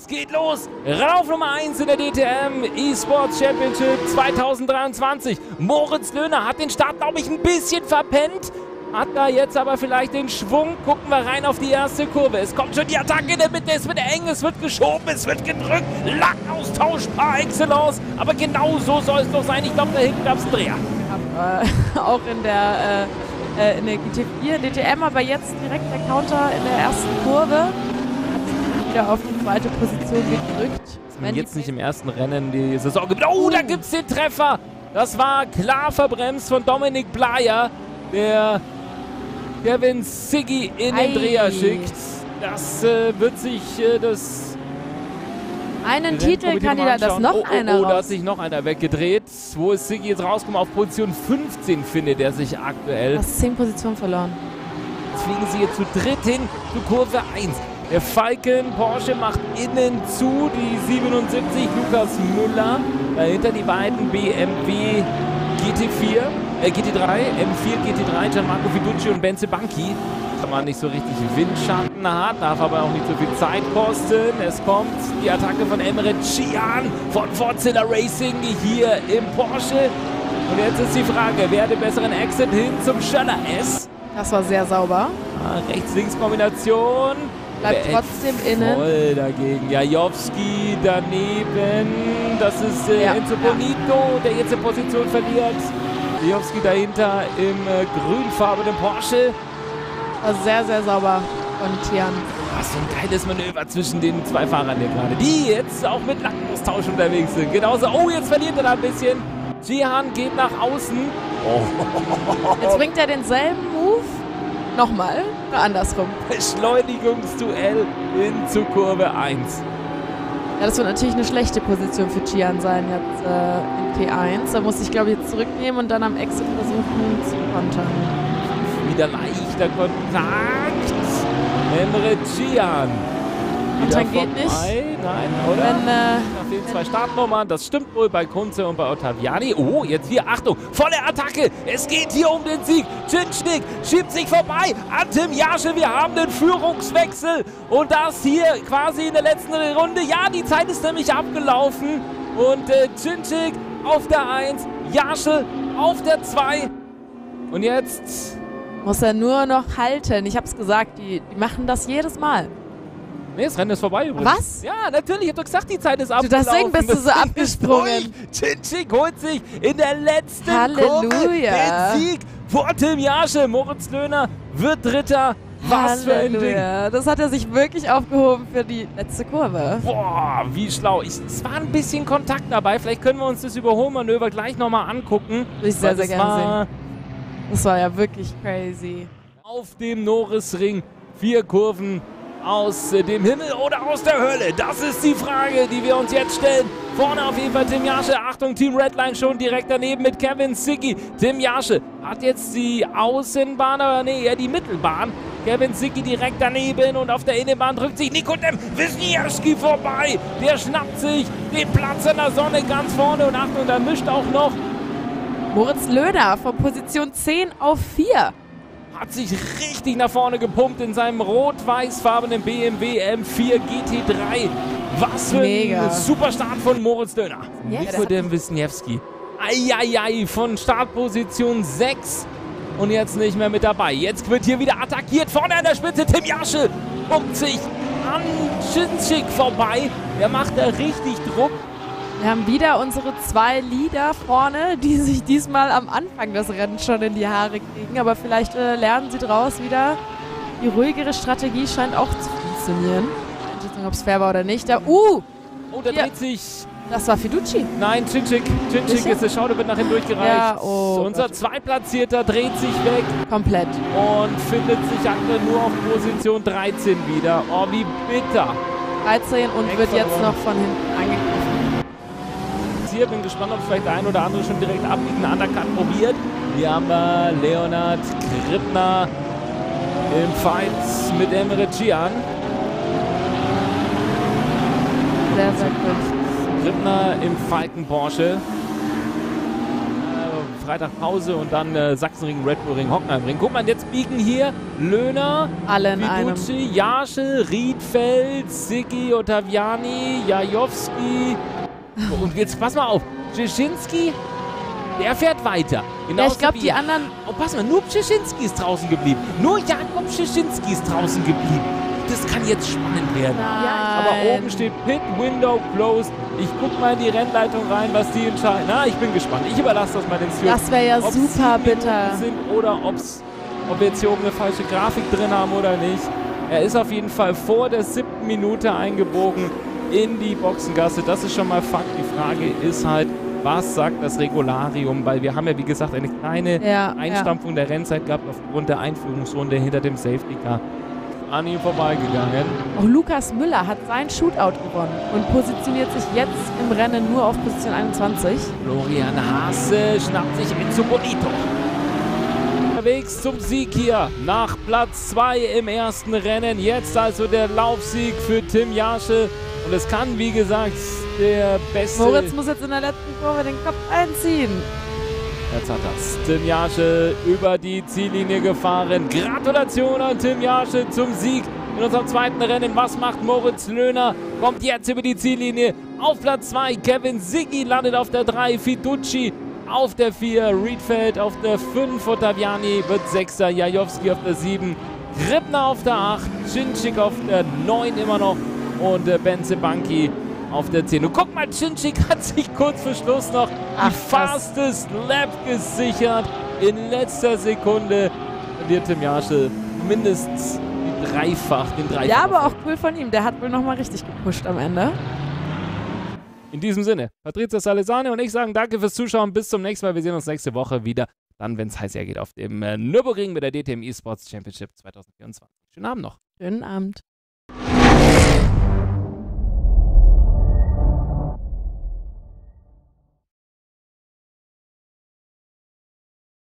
Es geht los. Rauf Nummer 1 in der DTM eSports Championship 2023. Moritz Löhner hat den Start, glaube ich, ein bisschen verpennt. Hat da jetzt aber vielleicht den Schwung. Gucken wir rein auf die erste Kurve. Es kommt schon die Attacke in der Mitte. Es wird eng, es wird geschoben, es wird gedrückt. Lackaustausch par excellence. Aber genau so soll es doch sein. Ich glaube, da hinten gab es einen Dreher. Auch in der GT4 DTM, aber jetzt direkt der Counter in der ersten Kurve. Hat wieder auf die zweite Position gedrückt. Wenn jetzt nicht im ersten Rennen die Saison gibt. Oh, da gibt es den Treffer. Das war klar verbremst von Dominik Bleier, der Kevin Siggy in den Dreher schickt. Das wird sich das... Einen Titelkandidat, das noch einer raus. Da hat sich noch einer weggedreht. Wo ist Siggy jetzt rausgekommen? Auf Position 15 findet er sich aktuell. Du hast 10 Positionen verloren. Jetzt fliegen sie hier zu dritt hin zu Kurve 1. Der Falken Porsche macht innen zu, die 77, Lukas Müller. Dahinter die beiden BMW GT3, M4 GT3, Gianmarco Fiducci und Benze Banchi. Kann man nicht so richtig Windschatten hat, darf aber auch nicht so viel Zeit kosten. Es kommt die Attacke von Emre Can von Forza Racing hier im Porsche. Und jetzt ist die Frage, wer hat den besseren Exit hin zum Schöller S? Das war sehr sauber. Rechts-Links-Kombination. Bleibt trotzdem innen. Voll dagegen. Jajowski daneben. Das ist Enzo Bonito, der jetzt die Position verliert. Jajowski dahinter im grünfarbenen Porsche. War sehr, sehr sauber von Tian. Was so ein geiles Manöver zwischen den zwei Fahrern hier gerade, die jetzt auch mit Lackaustausch unterwegs sind. Genauso, oh, jetzt verliert er da ein bisschen. Jihan geht nach außen. Oh. Jetzt bringt er denselben Move. Nochmal, nur andersrum. Beschleunigungsduell hin zu Kurve 1. Ja, das wird natürlich eine schlechte Position für Jihan sein jetzt in T1. Da muss ich, glaube ich, jetzt zurücknehmen und dann am Exit versuchen zu kontern. Wieder leichter Kontakt. Emre Can. Kontern geht nicht. Nein, oder? Nach den zwei Startnummern. Das stimmt wohl bei Kunze und bei Ottaviani. Oh, jetzt hier, Achtung, volle Attacke. Es geht hier um den Sieg. Cinchnik schiebt sich vorbei an Tim Jaschel. Wir haben den Führungswechsel. Und das hier quasi in der letzten Runde. Ja, die Zeit ist nämlich abgelaufen. Und Cinchnik auf der 1, Jaschel auf der 2. Und jetzt... muss er nur noch halten. Ich hab's gesagt, die machen das jedes Mal. Nee, das Rennen ist vorbei übrigens. Was? Ja, natürlich. Ich hab doch gesagt, die Zeit ist abgelaufen. Deswegen bist du so abgesprungen. Cinchnik holt sich in der letzten Halleluja. Kurve den Sieg vor Tim Jaschel. Moritz Löhner wird Dritter. Was für ein Ding. Das hat er sich wirklich aufgehoben für die letzte Kurve. Boah, wie schlau. Es war ein bisschen Kontakt dabei. Vielleicht können wir uns das Überholmanöver gleich nochmal angucken. Ich sehr, sehr gerne sehen. Das war ja wirklich crazy. Auf dem Norrisring 4 Kurven aus dem Himmel oder aus der Hölle? Das ist die Frage, die wir uns jetzt stellen. Vorne auf jeden Fall Tim Jaschel. Achtung, Team Redline schon direkt daneben mit Kevin Siggy. Tim Jaschel hat jetzt die Außenbahn, aber nee, eher die Mittelbahn. Kevin Siggy direkt daneben und auf der Innenbahn drückt sich Nikodem Wisniewski vorbei. Der schnappt sich den Platz in der Sonne ganz vorne und Achtung, da mischt auch noch Moritz Löhner von Position 10 auf 4. Hat sich richtig nach vorne gepumpt in seinem rot-weiß-farbenen BMW M4 GT3. Was für ein Superstart von Moritz Löhner. Ja, Nikodem Wisniewski. Eieiei, von Startposition 6 und jetzt nicht mehr mit dabei. Jetzt wird hier wieder attackiert. Vorne an der Spitze Tim Jaschel pumpt sich an Cinchnik vorbei. Der macht da richtig Druck. Wir haben wieder unsere 2 Leader vorne, die sich diesmal am Anfang des Rennens schon in die Haare kriegen. Aber vielleicht lernen sie draus wieder. Die ruhigere Strategie scheint auch zu funktionieren. Ich weiß nicht, ob es fair war oder nicht. Da dreht sich... Das war Fiducci. Nein, Cinchnik ist der Schauder, wird nach hinten durchgereicht. Ja, oh unser Gott. Zweitplatzierter dreht sich weg. Komplett. Und findet sich aktuell nur auf Position 13 wieder. Oh, wie bitter. 13 und wird jetzt noch von hinten angegriffen. Bin gespannt, ob vielleicht der ein oder andere schon direkt abbiegen, Undercut probiert. Hier haben wir Leonard Krippner im Fight mit Emre Can. Sehr, sehr gut. Krippner im Falken Porsche. Freitag Pause und dann Sachsenring, Red Bull Ring, Hockenheimring. Guck mal, jetzt biegen hier Löhner, Alle in einem. Fiduci, Jarsche, Riedfeld, Siggi, Ottaviani, Jajowski. Und jetzt pass mal auf, Brzezinski, der fährt weiter. Ja, ich glaube, die anderen... Oh, pass mal, nur Brzezinski ist draußen geblieben. Nur Jakob Brzezinski ist draußen geblieben. Das kann jetzt spannend werden. Nein. Aber oben steht Pit Window Closed. Ich guck mal in die Rennleitung rein, was die entscheiden. Na, ich bin gespannt. Ich überlasse das mal den Stewards. Das wäre ja Ob's super 7 bitter. Minuten sind oder ob wir jetzt hier oben eine falsche Grafik drin haben oder nicht. Er ist auf jeden Fall vor der 7. Minute eingebogen in die Boxengasse. Das ist schon mal Fakt. Die Frage ist halt, was sagt das Regularium? Weil wir haben ja, wie gesagt, eine kleine Einstampfung der Rennzeit gehabt aufgrund der Einführungsrunde hinter dem Safety Car. An ihm vorbeigegangen. Auch Lukas Müller hat sein Shootout gewonnen und positioniert sich jetzt im Rennen nur auf Position 21. Florian Haase schnappt sich Enzo Bonito. Unterwegs zum Sieg hier nach Platz 2 im ersten Rennen. Jetzt also der Laufsieg für Tim Jarsche. Und es kann, wie gesagt, der beste... Moritz muss jetzt in der letzten Kurve den Kopf einziehen. Jetzt hat das Tim Jarsche über die Ziellinie gefahren. Gratulation an Tim Jarsche zum Sieg in unserem zweiten Rennen. Was macht Moritz Löhner? Kommt jetzt über die Ziellinie auf Platz 2. Kevin Siggi landet auf der 3. Fiduci auf der 4. Riedfeld auf der 5. Ottaviani wird 6. Jajowski auf der 7. Gribner auf der 8. Cinczyk auf der 9 immer noch. Und Benze Banki auf der 10. Und guck mal, Cinczyk hat sich kurz vor Schluss noch die Fastest Lap gesichert. In letzter Sekunde verliert Tim Jarsche mindestens den Dreifach. Ja, aber auch cool von ihm. Der hat wohl nochmal richtig gepusht am Ende. In diesem Sinne, Patrizia Salesane und ich sagen danke fürs Zuschauen. Bis zum nächsten Mal. Wir sehen uns nächste Woche wieder. Dann, wenn es heiß hergeht, auf dem Nürburgring mit der DTM eSports Championship 2024. Schönen Abend noch. Schönen Abend.